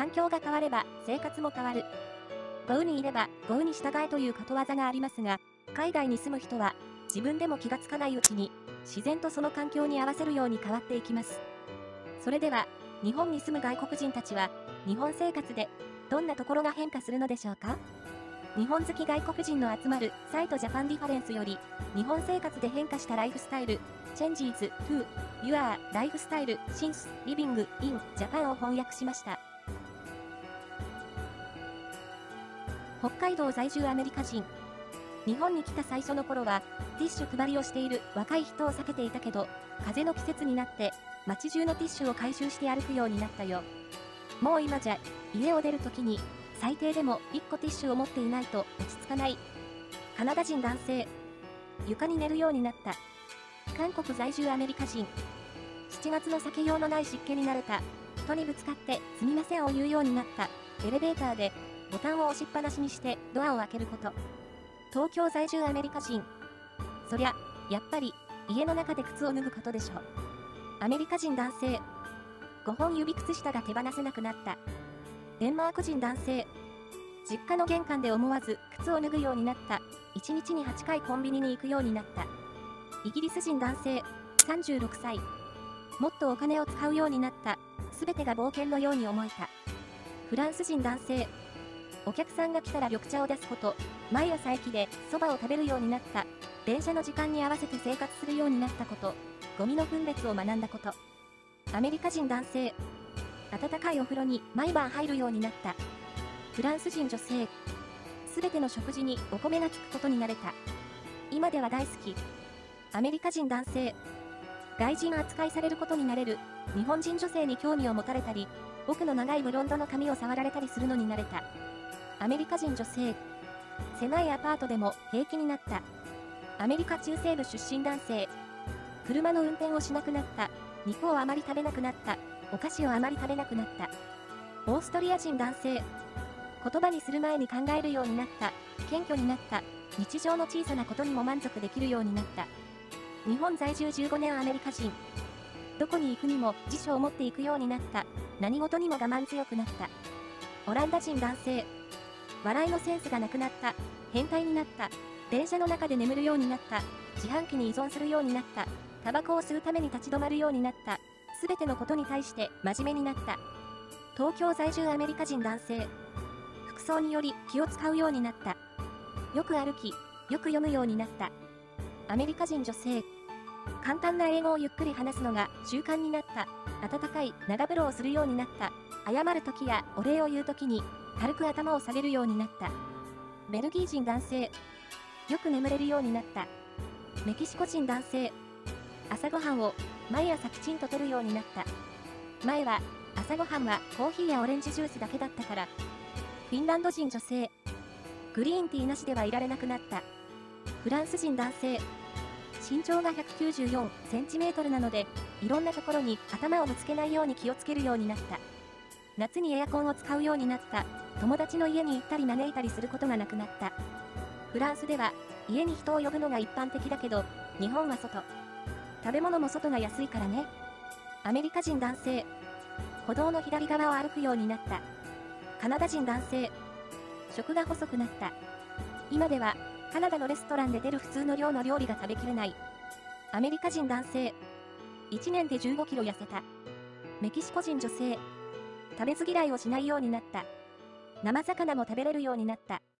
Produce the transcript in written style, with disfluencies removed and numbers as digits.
環境が変われば生活も変わる。豪雨にいれば豪雨に従えということわざがありますが、海外に住む人は自分でも気がつかないうちに自然とその環境に合わせるように変わっていきます。それでは、日本に住む外国人たちは日本生活でどんなところが変化するのでしょうか？日本好き外国人の集まるサイトジャパンディファレンスより、日本生活で変化したライフスタイル、Changes to Your Lifestyle Since Living in Japan を翻訳しました。北海道在住アメリカ人。日本に来た最初の頃は、ティッシュ配りをしている若い人を避けていたけど、風の季節になって、街中のティッシュを回収して歩くようになったよ。もう今じゃ、家を出るときに、最低でも1個ティッシュを持っていないと落ち着かない。カナダ人男性。床に寝るようになった。韓国在住アメリカ人。7月の避けようのない湿気に慣れた。人にぶつかってすみませんを言うようになった。エレベーターでボタンを押しっぱなしにしてドアを開けること。東京在住アメリカ人。そりゃ、やっぱり家の中で靴を脱ぐことでしょ。アメリカ人男性。5本指靴下が手放せなくなった。デンマーク人男性。実家の玄関で思わず靴を脱ぐようになった。1日に8回コンビニに行くようになった。イギリス人男性。36歳。もっとお金を使うようになった。すべてが冒険のように思えた。フランス人男性。お客さんが来たら緑茶を出すこと。毎朝駅でそばを食べるようになった。電車の時間に合わせて生活するようになったこと。ゴミの分別を学んだこと。アメリカ人男性。温かいお風呂に毎晩入るようになった。フランス人女性。すべての食事にお米が効くことになれた。今では大好き。アメリカ人男性。外人扱いされることになれる。日本人女性に興味を持たれたり、僕の長いブロンドの髪を触られたりするのに慣れた。アメリカ人女性。狭いアパートでも平気になった。アメリカ中西部出身男性。車の運転をしなくなった。肉をあまり食べなくなった。お菓子をあまり食べなくなった。オーストリア人男性。言葉にする前に考えるようになった。謙虚になった。日常の小さなことにも満足できるようになった。日本在住15年アメリカ人。どこに行くにも辞書を持っていくようになった。何事にも我慢強くなった。オランダ人男性。笑いのセンスがなくなった。変態になった。電車の中で眠るようになった。自販機に依存するようになった。タバコを吸うために立ち止まるようになった。すべてのことに対して真面目になった。東京在住アメリカ人男性。服装により気を使うようになった。よく歩き、よく読むようになった。アメリカ人女性。簡単な英語をゆっくり話すのが習慣になった。温かい長風呂をするようになった。謝るときやお礼を言うときに軽く頭を下げるようになった。ベルギー人男性。よく眠れるようになった。メキシコ人男性。朝ごはんを毎朝きちんと摂るようになった。前は朝ごはんはコーヒーやオレンジジュースだけだったから。フィンランド人女性。グリーンティーなしではいられなくなった。フランス人男性。身長が194センチメートルなので、いろんなところに頭をぶつけないように気をつけるようになった。夏にエアコンを使うようになった。友達の家に行ったり招いたりすることがなくなった。フランスでは家に人を呼ぶのが一般的だけど、日本は外。食べ物も外が安いからね。アメリカ人男性。歩道の左側を歩くようになった。カナダ人男性。食が細くなった。今ではカナダのレストランで出る普通の量の料理が食べきれない。アメリカ人男性。1年で15キロ痩せた。メキシコ人女性。食べず嫌いをしないようになった。生魚も食べれるようになった。